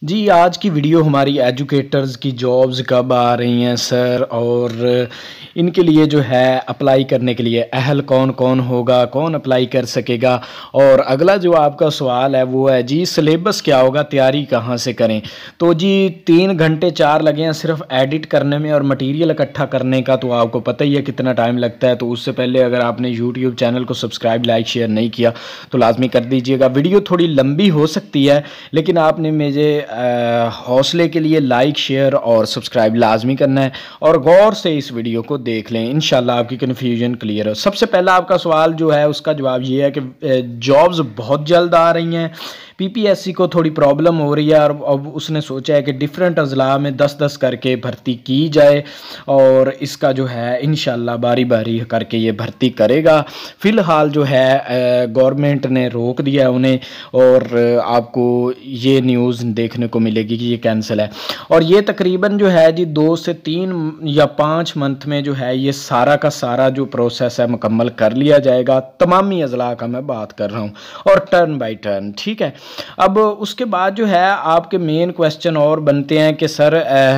जी, आज की वीडियो हमारी एजुकेटर्स की जॉब्स कब आ रही हैं सर, और इनके लिए जो है अप्लाई करने के लिए अहल कौन-कौन होगा, कौन अप्लाई कर सकेगा। और अगला जो आपका सवाल है वो है जी सिलेबस क्या होगा, तैयारी कहाँ से करें। तो जी 3 घंटे 4 लगे हैं सिर्फ एडिट करने में और मटेरियल इकट्ठा करने का, तो आपको पता ही है कितना टाइम लगता है। तो उससे पहले अगर आपने यूट्यूब चैनल को सब्सक्राइब, लाइक, शेयर नहीं किया तो लाज़मी कर दीजिएगा। वीडियो थोड़ी लंबी हो सकती है लेकिन आपने मुझे हौसले के लिए लाइक, शेयर और सब्सक्राइब लाजमी करना है और गौर से इस वीडियो को देख लें। इंशाल्लाह आपकी कन्फ्यूजन क्लियर हो। सबसे पहला आपका सवाल जो है उसका जवाब ये है कि जॉब्स बहुत जल्द आ रही हैं। पीपीएससी को थोड़ी प्रॉब्लम हो रही है और अब उसने सोचा है कि डिफरेंट अजला में 10-10 करके भर्ती की जाए और इसका जो है इंशाल्लाह बारी बारी करके ये भर्ती करेगा। फ़िलहाल जो है गवर्नमेंट ने रोक दिया है उन्हें और आपको ये न्यूज़ देखने को मिलेगी कि ये कैंसिल है। और ये तकरीबन जो है जी 2 से 3 या 5 मंथ में जो है ये सारा का सारा जो प्रोसेस है मुकम्मल कर लिया जाएगा। तमामी अजला का मैं बात कर रहा हूँ और टर्न बाय टर्न, ठीक है। अब उसके बाद जो है आपके मेन क्वेश्चन और बनते हैं कि सर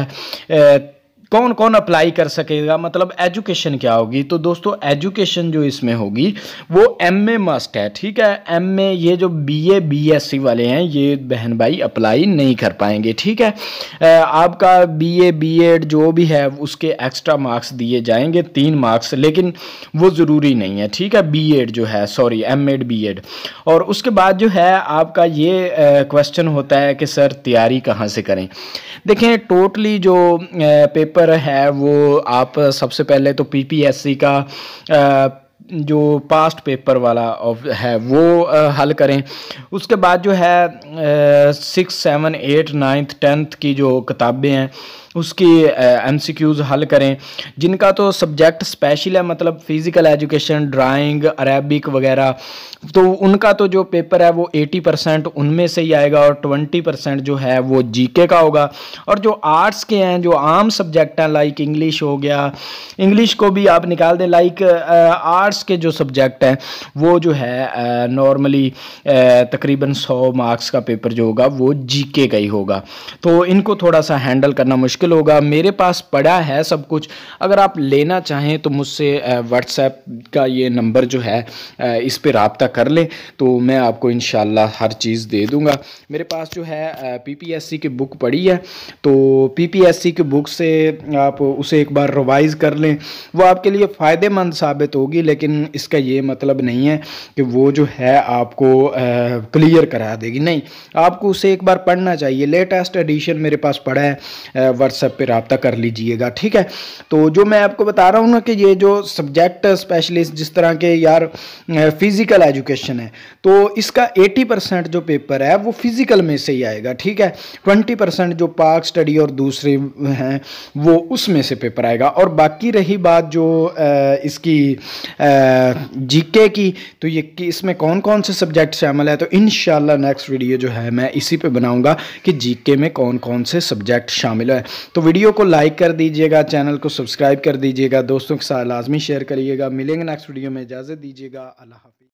कौन कौन अप्लाई कर सकेगा, मतलब एजुकेशन क्या होगी। तो दोस्तों एजुकेशन जो इसमें होगी वो एमए मस्ट है, ठीक है। एमए ये जो बीए बीएससी वाले हैं ये बहन भाई अप्लाई नहीं कर पाएंगे, ठीक है। आपका बीए बीएड जो भी है उसके एक्स्ट्रा मार्क्स दिए जाएंगे 3 मार्क्स, लेकिन वो ज़रूरी नहीं है, ठीक है। बीएड जो है, सॉरी एमएड बीएड। और उसके बाद जो है आपका ये क्वेश्चन होता है कि सर तैयारी कहाँ से करें। देखें टोटली जो पेपर है वो आप सबसे पहले तो पीपीएससी का जो पास्ट पेपर वाला है वो हल करें। उसके बाद जो है 6, 7, 8, 9th 10th की जो किताबें हैं उसकी एमसीक्यूज़ हल करें। जिनका तो सब्जेक्ट स्पेशल है, मतलब फ़िज़िकल एजुकेशन, ड्राइंग, अरेबिक वगैरह, तो उनका तो जो पेपर है वो 80% उनमें से ही आएगा और 20% जो है वो जीके का होगा। और जो आर्ट्स के हैं, जो आम सब्जेक्ट हैं लाइक इंग्लिश हो गया, इंग्लिश को भी आप निकाल दें। लाइक आर्ट्स के जो सब्जेक्ट हैं वो जो है नॉर्मली तकरीबन 100 मार्क्स का पेपर जो होगा वो जीके का ही होगा। तो इनको थोड़ा सा हैंडल करना मुश्किल होगा। मेरे पास पड़ा है सब कुछ, अगर आप लेना चाहें तो मुझसे व्हाट्सएप का ये नंबर जो है इस पे रब्ता कर लें तो मैं आपको इंशाल्लाह हर चीज़ दे दूंगा। मेरे पास जो है पीपीएससी की बुक पड़ी है, तो पीपीएससी की बुक से आप उसे एक बार रिवाइज़ कर लें, वो आपके लिए फ़ायदेमंद साबित होगी। लेकिन इसका ये मतलब नहीं है कि वो जो है आपको क्लियर करा देगी, नहीं, आपको उसे एक बार पढ़ना चाहिए। लेटेस्ट एडिशन मेरे पास पड़ा है, व्हाट्सएप पे रब्ता कर लीजिएगा, ठीक है। तो जो मैं आपको बता रहा हूँ ना कि ये जो सब्जेक्ट स्पेशलिस्ट जिस तरह के यार फिज़िकल एजुकेशन है तो इसका 80% जो पेपर है वो फिज़िकल में से ही आएगा, ठीक है। 20% जो पार्क स्टडी और दूसरे हैं वो उसमें से पेपर आएगा। और बाकी रही बात जो इसकी जीके की, तो ये कि इसमें कौन कौन से सब्जेक्ट शामिल है, तो इंशाल्लाह नेक्स्ट वीडियो जो है मैं इसी पे बनाऊंगा कि जीके में कौन कौन से सब्जेक्ट शामिल है। तो वीडियो को लाइक कर दीजिएगा, चैनल को सब्सक्राइब कर दीजिएगा, दोस्तों के साथ लाजमी शेयर करिएगा। मिलेंगे नेक्स्ट वीडियो में, इजाज़त दीजिएगा, अल्लाह हाफ़िज़।